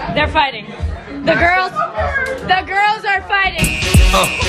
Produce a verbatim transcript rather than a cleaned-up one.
They're fighting. The girls, the girls are fighting. Oh.